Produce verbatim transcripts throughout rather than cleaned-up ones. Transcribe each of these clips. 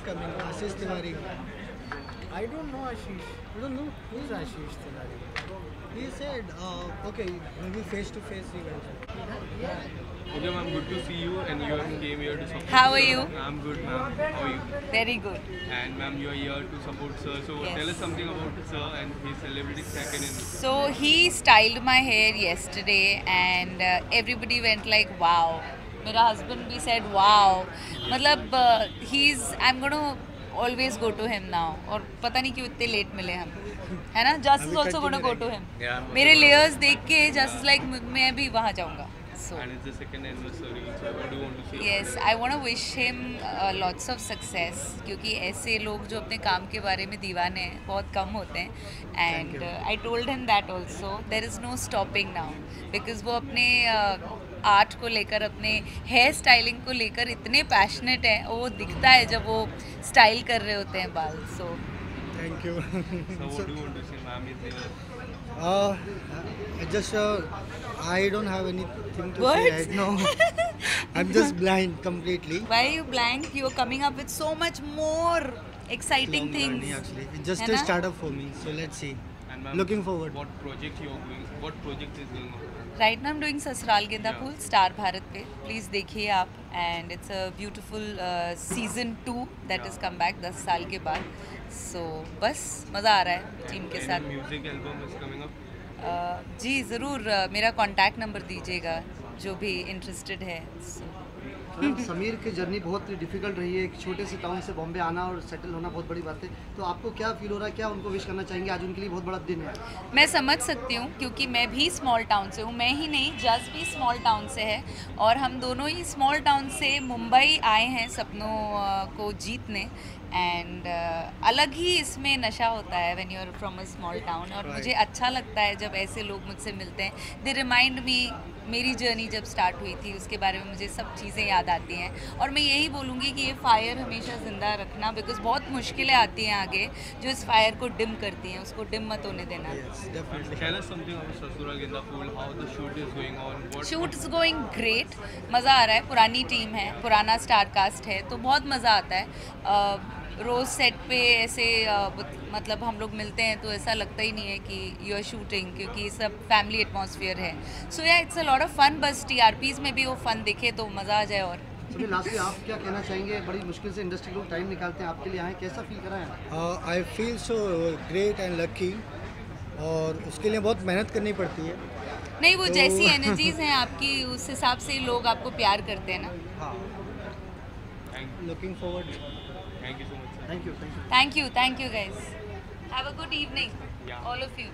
coming? Ashish Tiwari. I don't know Ashish. You don't know? Who's Ashish Tiwari? He said, uh, okay, maybe face to face event. Okay, ma'am, good to see you, and you have came here to support. How are sir. you? I'm good, ma'am. How are you? Very good. And ma'am, you are here to support sir. So Yes. tell us something about sir and his celebrity second in. So he styled my hair yesterday and uh, everybody went like wow. मेरा husband भी said wow. मतलब uh, he's I'm gonna always go to him now. और पता नहीं क्यों इतने late मिले हम. है ना? Just is also gonna go to him. Yeah. मेरे layers देख के just is like मैं भी वहाँ जाऊँगा. So. And it's the second anniversary. So what do you want to say? Yes, I want to wish him uh, lots of success क्योंकि ऐसे लोग जो अपने काम के बारे में दीवाने हैं बहुत कम होते हैं and uh, I told him that also there is no stopping now because वो अपने आर्ट uh, को लेकर अपने हेयर स्टाइलिंग को लेकर इतने पैशनेट है और वो दिखता है जब वो स्टाइल कर रहे होते हैं बाल so Thank you. So what do you want to say, ma'am? Is there? Uh, I just, uh, I don't have anything to Words? say right now. I'm just blind completely. why are you blank you're coming up with so much more exciting Long things journey, actually. It's just है a ना? startup for me. So let's see. And ma'am, Looking forward. What project you are doing? What project is going on? Right now I am doing Sasural Genda Yeah. Fool star Bharat पे please देखिए आप and it's a beautiful season two that is come back दस साल के बाद सो बस मज़ा आ रहा है टीम के And साथ music album is coming up. uh, जी ज़रूर uh, मेरा कॉन्टैक्ट नंबर दीजिएगा जो भी इंटरेस्टेड है so, मैम, समीर की जर्नी बहुत डिफिकल्ट रही है। एक छोटे से टाउन से बॉम्बे आना और सेटल होना बहुत बड़ी बात है। तो आपको क्या फील हो रहा है, क्या उनको विश करना चाहेंगे? आज उनके लिए बहुत बड़ा दिन है। मैं समझ सकती हूँ क्योंकि मैं भी स्मॉल टाउन से हूँ मैं ही नहीं जज भी स्मॉल टाउन से है और हम दोनों ही स्मॉल टाउन से मुंबई आए हैं सपनों uh, को जीतने एंड uh, अलग ही इसमें नशा होता है when you are from a small town और Right. मुझे अच्छा लगता है जब ऐसे लोग मुझसे मिलते हैं दे रिमाइंड मी मेरी जर्नी जब स्टार्ट हुई थी उसके बारे में मुझे सब चीज़ें याद आती हैं और मैं यही बोलूँगी कि ये फायर हमेशा ज़िंदा रखना बिकॉज बहुत मुश्किलें आती हैं आगे जो इस फायर को डिम करती हैं उसको डिम मत होने देना Yes, definitely. Tell us something about Sasural Genda Fool. How the shoot is going on. What shoot is going great मज़ा आ रहा है पुरानी टीम है पुराना स्टार कास्ट है तो बहुत मज़ा आता है uh, रोज़ सेट पे ऐसे uh, मतलब हम लोग मिलते हैं तो ऐसा लगता ही नहीं है कि यू आर शूटिंग क्योंकि सब फैमिली एटमॉस्फेयर है सो या it's a lot of fun बस टीआरपीज़ में भी वो फन दिखे तो मज़ा आ जाए और समीर, लास्टली आप क्या कहना चाहेंगे? बड़ी मुश्किल से इंडस्ट्री लोग टाइम निकालते हैं आपके लिए आए, कैसा फील कर रहे हैं? Uh, I feel so great and lucky. और उसके लिए बहुत मेहनत करनी पड़ती है. नहीं वो तो- जैसी एनर्जीज हैं आपकी उस हिसाब से लोग आपको प्यार करते हैं ना हाँ. Thank, Looking forward. thank you so much, sir. Thank you thank you thank you thank you guys have a good evening Yeah. All of you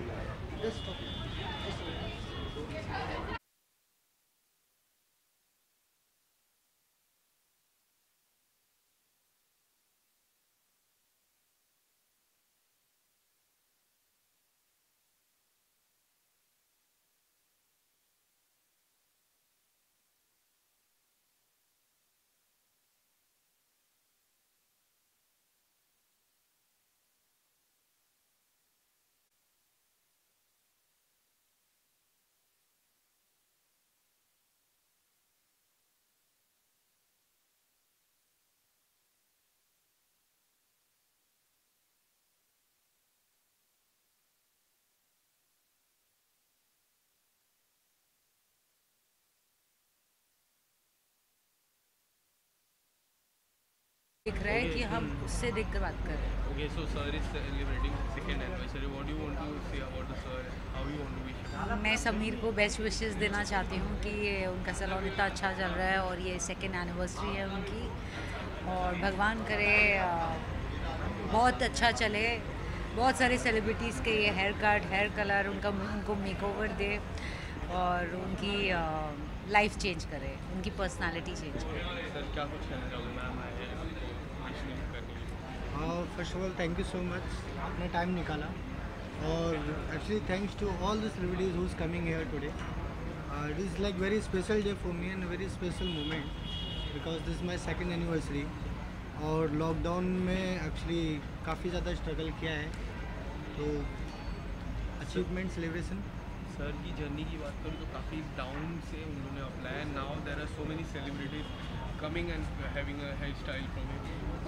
दिख रहा है कि हम उससे देख कर बात कर रहे हैं Okay, so sir is celebrating second anniversary. What do you want to say about the sir? How you want to wish? मैं समीर को बेस्ट विशेस देना चाहती हूँ कि ये उनका सैलून इतना अच्छा चल रहा है और ये सेकेंड एनिवर्सरी है उनकी और भगवान करे अ, बहुत अच्छा चले बहुत सारे सेलिब्रिटीज़ के ये हेयर कट हेयर कलर उनका उनको मेकओवर दे और उनकी लाइफ चेंज करे उनकी पर्सनालिटी चेंज करे Sir, क्या कुछ कहना चाहोगे मैम आए हैं आपको wish करने के लिए? Uh, first of all, thank you so much. आपने टाइम निकाला और actually thanks to all the celebrities who's coming here today. Uh, it is like very special day for me and a very special moment because this is my second anniversary. और lockdown में actually काफ़ी ज़्यादा struggle किया है तो achievement celebration sir की journey की बात करूँ तो काफ़ी डाउन से उन्होंने apply now there are so many celebrities coming and having a hair style from you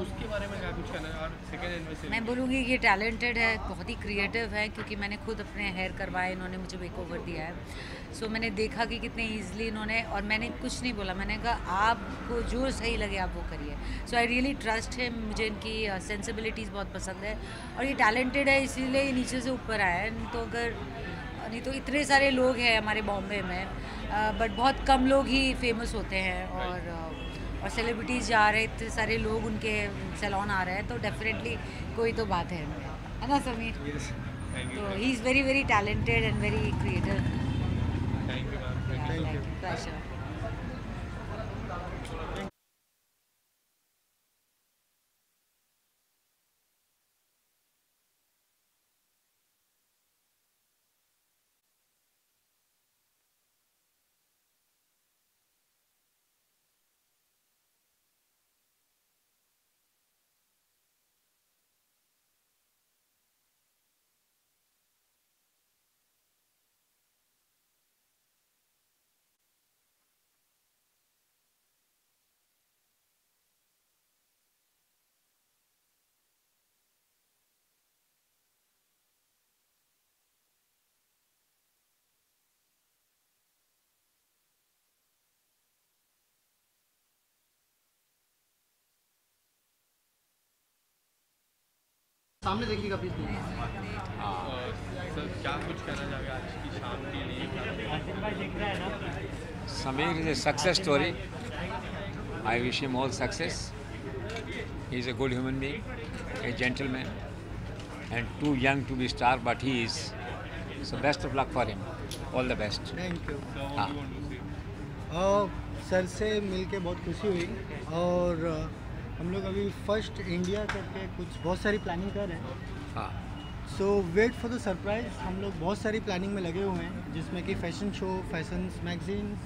उसके बारे में क्या कुछ कहना है? और सेकेंड एनिवर्सरी मैं बोलूँगी कि टैलेंटेड है, बहुत ही क्रिएटिव है, क्योंकि मैंने खुद अपने हेयर करवाए, इन्होंने मुझे मेक ओवर दिया है। सो मैंने देखा कि कितने ईजिली इन्होंने, और मैंने कुछ नहीं बोला, मैंने कहा आपको जो सही लगे आप वो करिए। सो आई रियली ट्रस्ट है, मुझे इनकी सेंसिबिलिटीज़ बहुत पसंद है, और ये टैलेंटेड है इसीलिए ये नीचे से ऊपर आया है। नहीं तो अगर नहीं तो इतने सारे लोग हैं हमारे बॉम्बे में, बट बहुत कम लोग ही फेमस होते हैं, और और सेलिब्रिटीज़ जा रहे हैं, इतने सारे लोग उनके सैलून आ रहे हैं, तो डेफिनेटली कोई तो बात है है ना समीर? तो he is very very talented and very creative. Thank you ma'am. Thank you. Pleasure. सामने देखिएगा प्लीज। और सर क्या कुछ कहना चाहोगे आज की शाम के लिए? Samir is a success story. I wish him all success. He is a good human being, a gentleman, and too young to be star, but he is. So best of luck for him. All the best. Thank you. So what हाँ. do you want to say? और sir से मिलके बहुत खुशी हुई, और अ, हम लोग अभी फर्स्ट इंडिया करके कुछ बहुत सारी प्लानिंग कर रहे हैं। हाँ. So wait for the surprise. हम लोग बहुत सारी प्लानिंग में लगे हुए हैं, जिसमें कि fashion show, fashion magazines,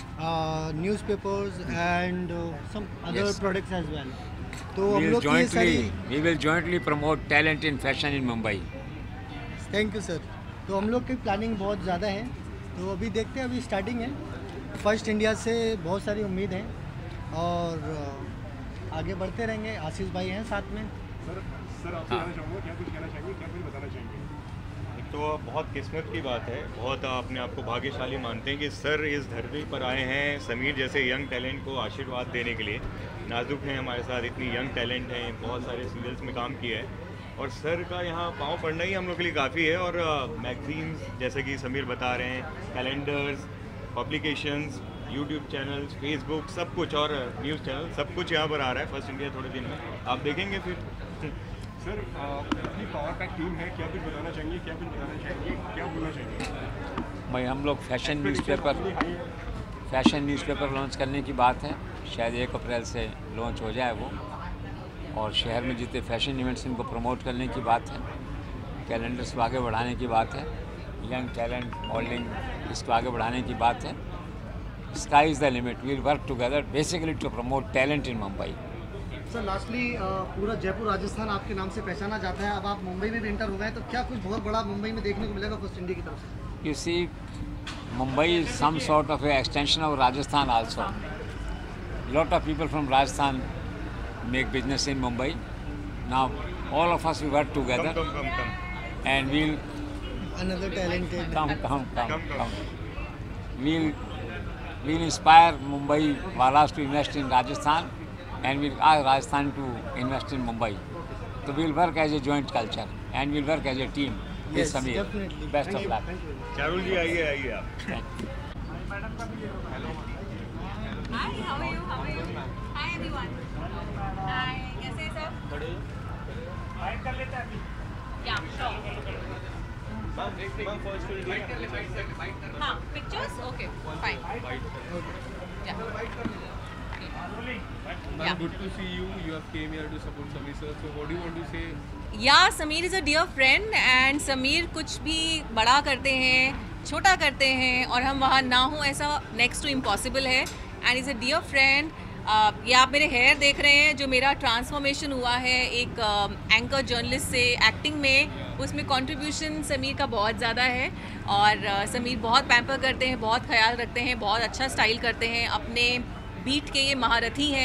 newspapers and some other Yes. Products as well. तो We हम will लोग की ये सारी, jointly, we will jointly promote talent in fashion in Mumbai. Thank you sir. तो हम लोग की प्लानिंग बहुत ज़्यादा है, तो अभी देखते हैं, अभी स्टार्टिंग है। फर्स्ट इंडिया से बहुत सारी उम्मीद है, और अ, आगे बढ़ते रहेंगे। आशीष भाई हैं साथ में। सर सर आपसे कहना चाहूँगा, क्या कुछ कहना चाहेंगे, क्या कुछ बताना चाहेंगे? एक तो बहुत किस्मत की बात है, बहुत अपने आप को भाग्यशाली मानते हैं कि सर इस धरती पर आए हैं समीर जैसे यंग टैलेंट को आशीर्वाद देने के लिए। नाजुक हैं हमारे साथ, इतनी यंग टैलेंट हैं, बहुत सारे सीरियल्स में काम किया है, और सर का यहाँ पाँव पड़ना ही हम लोग के लिए काफ़ी है। और मैगजीन्स जैसे कि समीर बता रहे हैं, calendars, publications, YouTube channels, Facebook, सब कुछ, और न्यूज़ चैनल, सब कुछ यहाँ पर आ रहा है फर्स्ट इंडिया थोड़े दिन में, आप देखेंगे फिर। सर अपनी पावर पैक टीम है, क्या कुछ बताना चाहेंगे, क्या कुछ बताना चाहेंगे, क्या बोलना चाहेंगे? भाई हम लोग fashion newspaper fashion newspaper launch करने की बात है, शायद एक अप्रैल से लॉन्च हो जाए वो, और शहर में जितने फैशन इवेंट्स इनको प्रमोट करने की बात है, कैलेंडर्स को आगे बढ़ाने की बात है, यंग टैलेंट मॉडलिंग इसको आगे बढ़ाने की बात है। Sky is the limit, we'll work together basically to promote talent in Mumbai. Sir lastly पूरा जयपुर राजस्थान आपके नाम से पहचाना जाता है, अब आप मुंबई में भी एंटर हो गए, तो क्या कुछ बहुत बड़ा मुंबई में देखने को मिलेगा फर्स्ट इंडिया की तरफ से? You see, Mumbai is some sort of a extension of Rajasthan also. Lot of people from Rajasthan make business in Mumbai. Now, all of us we work come together, come come come and we'll another talented. come, come, come, Come, come. come. We'll we'll inspire Mumbai walas to invest in Rajasthan, and we'll ask Rajasthan to invest in Mumbai. So we'll work as a joint culture, and we'll work as a team. Yes, Yes, Samir. definitely. Best of luck. Charul ji आइए आइए आप। Thank you. Hi, how are you? How are you? Hi everyone. Hi, कैसे हैं सब? Yeah, sure. हाँ, pictures? Okay, fine. Yeah. Ma'am, good to see you. You have came here to support Samir sir. So what do you want to say? या Samir is a dear friend and Samir कुछ भी बड़ा करते हैं, छोटा करते हैं, और हम वहाँ ना हो ऐसा नेक्स्ट टू इम्पॉसिबल है। And is a dear friend. ये आप मेरे हेयर देख रहे हैं, जो मेरा ट्रांसफॉर्मेशन हुआ है एक एंकर uh, जर्नलिस्ट से एक्टिंग में, उसमें कंट्रीब्यूशन समीर का बहुत ज़्यादा है। और uh, समीर बहुत पैम्पर करते हैं, बहुत ख्याल रखते हैं, बहुत अच्छा स्टाइल करते हैं, अपने बीट के ये महारथी हैं।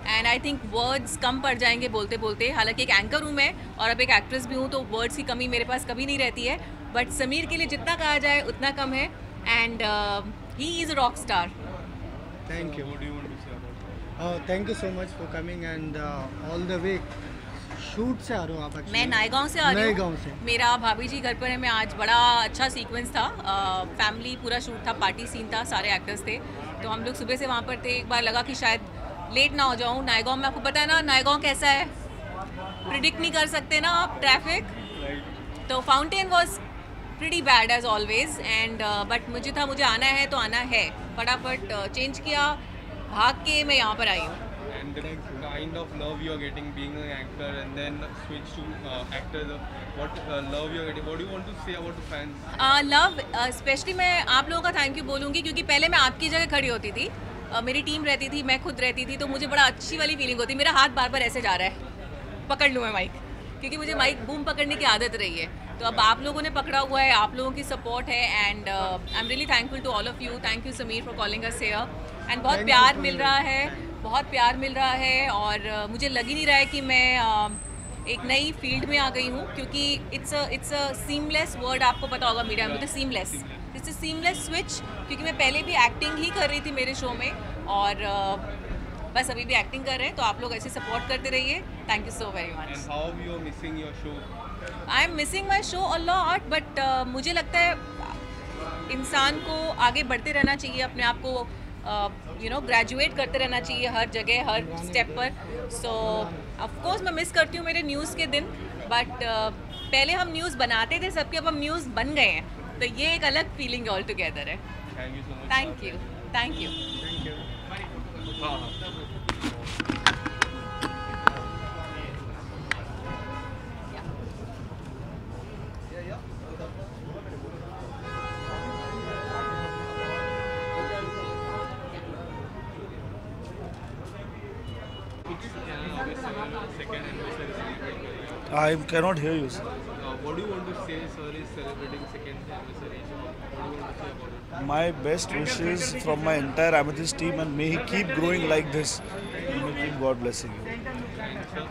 एंड आई थिंक वर्ड्स कम पड़ जाएंगे बोलते बोलते. हालांकि एक एंकर हूँ मैं और अब एक एक्ट्रेस भी हूँ, तो वर्ड्स की कमी मेरे पास कभी नहीं रहती है. बट समीर के लिए जितना कहा जाए उतना कम है. And he is a rock star. Thank you. What do you want to say about that? Uh, thank you so much for coming and uh, all the way. Shoot से आ रहे हो आप? actually? मैं नायगांव से आ रही नायगांव हूँ. से. मेरा भाभी जी घर पर है. मैं आज बड़ा अच्छा सीक्वेंस था. फैमिली पूरा शूट था, पार्टी सीन था, सारे एक्टर्स थे. तो हम लोग सुबह से वहाँ पर थे. एक बार लगा कि शायद लेट ना हो जाऊँ. नायगांव में आपको पता है ना नायगांव कैसा है, प्रिडिक्ट नहीं कर सकते ना आप ट्रैफिक. तो fountain was pretty bad as always. And but मुझे था मुझे आना है तो आना है. फटाफट चेंज किया, भाग के मैं यहाँ पर आई हूँ. And the kind of love you are getting being an actor and then switch to uh, actor, the, what uh, love you are getting, what do you want to say about the fans? Love uh, specially uh, मैं आप लोगों का thank you बोलूँगी क्योंकि पहले मैं आपकी जगह खड़ी होती थी. uh, मेरी टीम रहती थी, मैं खुद रहती थी, तो मुझे बड़ा अच्छी वाली फीलिंग होती. मेरा हाथ बार बार ऐसे जा रहा है, पकड़ लूँ मैं माइक, क्योंकि मुझे माइक बूम पकड़ने की आदत रही है. तो अब आप लोगों ने पकड़ा हुआ है, आप लोगों की सपोर्ट है. And I am really thankful to all of you. Thank you Samir for calling us here. And बहुत Thank प्यार you, मिल Samir. रहा है, बहुत प्यार मिल रहा है. और uh, मुझे लग ही नहीं रहा है कि मैं uh, एक नई फील्ड में आ गई हूँ, क्योंकि it's a it's a seamless word. आपको पता होगा मीडिया में तो seamless, it's a seamless switch. क्योंकि मैं पहले भी एक्टिंग ही कर रही थी मेरे शो में, और uh, बस अभी भी एक्टिंग कर रहे हैं. तो आप लोग ऐसे सपोर्ट करते रहिए. Thank you so very much. And how you are missing your show? I am missing my show a lot. But मुझे लगता है इंसान को आगे बढ़ते रहना चाहिए, अपने आप को यू नो ग्रेजुएट करते रहना चाहिए हर जगह, हर स्टेप पर. सो ऑफ कोर्स मैं मिस करती हूँ मेरे न्यूज़ के दिन. बट uh, पहले हम न्यूज़ बनाते थे सबके, अब हम न्यूज़ बन गए हैं. तो ये एक अलग फीलिंग ऑल टुगेदर है. Thank you so much. Thank you. Thank you. Thank you. हाँ, हाँ. Second anniversary celebrating. I cannot hear you, sir. Uh, what do you want to say, sir, is celebrating second anniversary? So what do you want to say about it? My best wishes from my entire Amethyst team, and may he keep growing like this. May keep God blessing you. And, sir,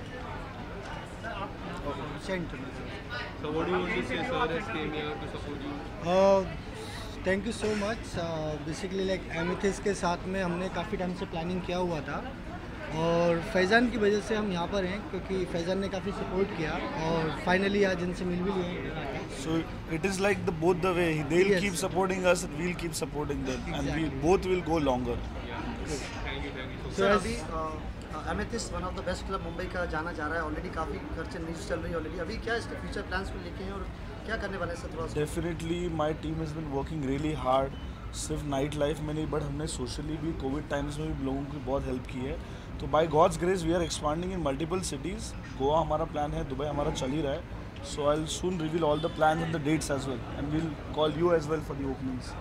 Send to me. so what do you want to say, sir, has came here to support you? Uh, thank you so much. Basically like Amethyst के साथ में हमने काफ़ी time से planning किया हुआ था, और फैज़ान की वजह से हम यहाँ पर हैं, क्योंकि फैज़ान ने काफ़ी सपोर्ट किया और फाइनली आज इनसे मिल भी लिए. So it is like the both the way. They'll Yes. keep supporting us, and we'll keep supporting them, and we Exactly. both will go longer. Thank you, thank you so much. Sir as- अभी Amethyst one of the best club Mumbai का जाना जा रहा है. Already काफ़ी खर्चे news चल रही है ऑलरेडी. अभी क्या इसके फ्यूचर प्लान्स को लेके हैं और क्या करने वाले हैं सर? थोड़ा सा Definitely, my team has been working really hard. सिर्फ नाइट लाइफ में नहीं, बट हमने सोशली भी कोविड टाइम्स में भी लोगों की बहुत हेल्प की है. तो by God's grace we are expanding in multiple cities. Goa हमारा प्लान है, दुबई हमारा चल ही रहा है. So I will soon reveal all the plans and the dates as well, and we'll call you as well for the openings.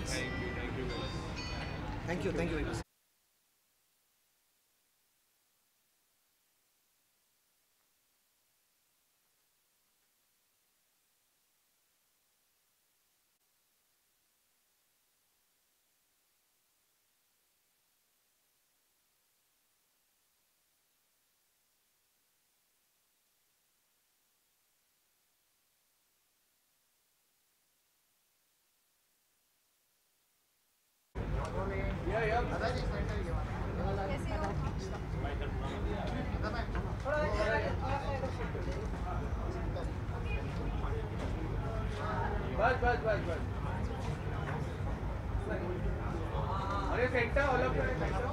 Thank you thank you very much. बस बस बस बस. अरे centre all of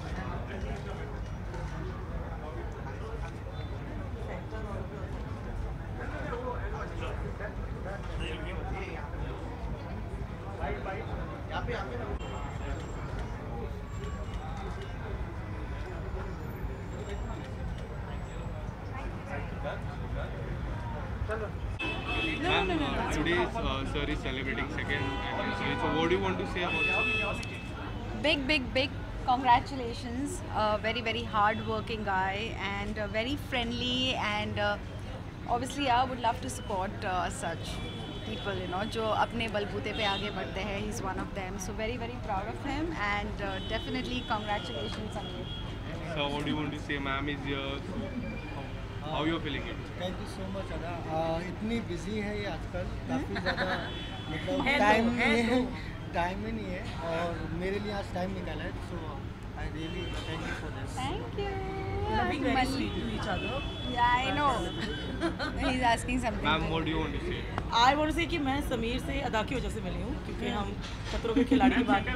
Ma'am, uh, today uh, sir is celebrating second anniversary. So what do you want to say about it? Big, big, big congratulations. A very, very hard-working guy and uh, very friendly, and uh, obviously I would love to support uh, such people, you know, जो अपने बलबूते पे आगे बढ़ते हैं. He's one of them. So very, very proud of him, and uh, definitely congratulations, Samir. So what do you want to say? Ma'am is here. How you are feeling it? Thank you so much Ada. आ, इतनी busy है ये आजकल, काफ़ी ज़्यादा मतलब है time तो, नहीं है है, टाइम ही नहीं है और मेरे लिए आज टाइम निकाला है, so I really thank you for this. Thank you. You're being very sweet to each other. Yeah, I know. He's asking something. Ma'am, what do you want to say? I want to say कि मैं समीर से अदा की वजह से मिली हूँ क्योंकि हम खतरों के खिलाड़ी के बाद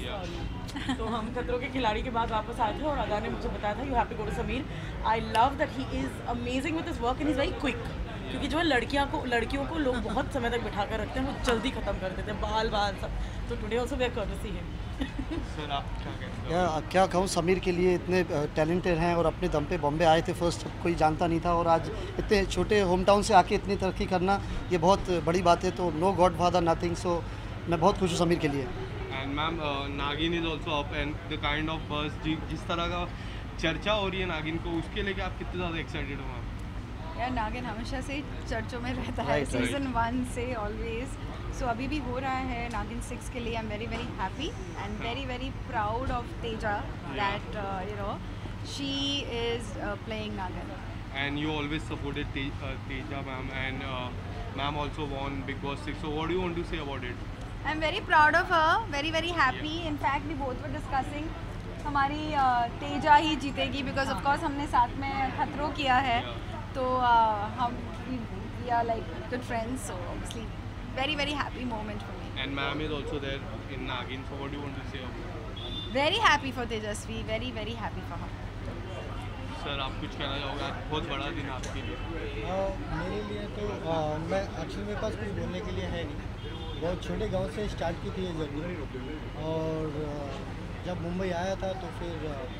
तो हम खतरों के खिलाड़ी के बाद वापस आए थे और अदा ने मुझे बताया था you have to go to Samir. I love that he is amazing with his work and is very quick, क्योंकि जो है लड़कियाँ को लड़कियों को लोग बहुत समय तक बिठा कर रखते हैं, वो जल्दी ख़त्म कर देते हैं, बाल बाल सब। तो today also we are courtesy him. Sir आप क्या कहते हो? या क्या कहूँ, समीर के लिए इतने टैलेंटेड हैं और अपने दम पे बॉम्बे आए थे फर्स्ट, कोई जानता नहीं था और आज इतने छोटे होम टाउन से आके इतनी तरक्की करना ये बहुत बड़ी बात है। तो no godfather nothing, so मैं बहुत खुश हूँ समीर के लिए। And ma'am Naagin is also up and the kind of बस जिस तरह का चर्चा हो रही है नागिन को, उसके लेके आप कितने ज़्यादा एक्साइटेड हो मैम? यार नागिन हमेशा से चर्चों में रहता है, Right, right. सीजन वन से ऑलवेज। सो अभी भी हो रहा है नागिन सिक्स के लिए। I am very very happy and very very proud of Teja that you know she is playing Naagin. And you always supported Te- uh, Teja ma'am and uh, ma'am also won Big Boss six. So what do you want to say about it? I am very proud of her, very very happy. In fact we both were discussing हमारी uh, Teja ही जीतेगी because of course हमने साथ में खतरों किया है, तो uh, हम we are like good friends, so obviously very very happy moment for me. And ma'am is also there in Nagin. So what do you want to say about it? Very happy for Tejasswi, very very happy for her. Sir आप कुछ कहना चाहोगे? आज बहुत बड़ा दिन आपके लिए। आ, मेरे लिए तो आ, मैं एक्चुअली मेरे पास कुछ बोलने के लिए है नहीं, बहुत छोटे गांव से स्टार्ट की थी ये जर्नी और आ, जब मुंबई आया था तो फिर आ,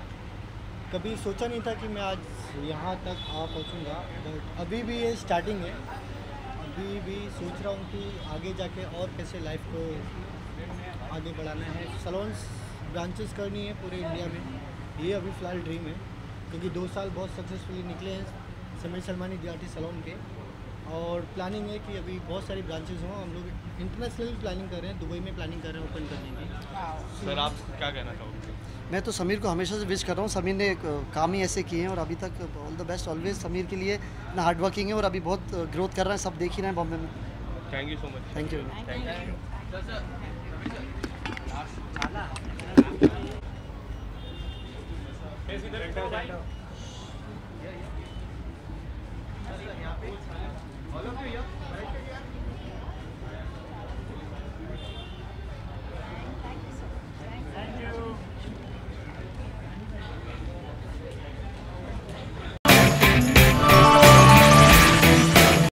कभी सोचा नहीं था कि मैं आज यहाँ तक आ पहुँचूँगा, बट अभी भी ये स्टार्टिंग है। अभी भी सोच रहा हूँ कि आगे जाके और कैसे लाइफ को आगे बढ़ाना है, सलोन्स ब्रांचेस करनी है पूरे इंडिया में, ये अभी फ़िलहाल ड्रीम है क्योंकि दो साल बहुत सक्सेसफुली निकले हैं Samir Salmani D R T salon के और प्लानिंग है कि अभी बहुत सारी ब्रांचेस हों। हम लोग इंटरनेशनल प्लानिंग कर रहे हैं, दुबई में प्लानिंग कर रहे हैं ओपन करने की। सर आप क्या कहना चाहोगे? मैं तो समीर को हमेशा से विश कर रहा हूँ, समीर ने एक, काम ही ऐसे किए हैं और अभी तक all the best always Samir के लिए। ना हार्ड वर्किंग है और अभी बहुत ग्रोथ कर रहे हैं, सब देख ही रहे हैं बॉम्बे में। Thank you so much. Thank you. All of you here?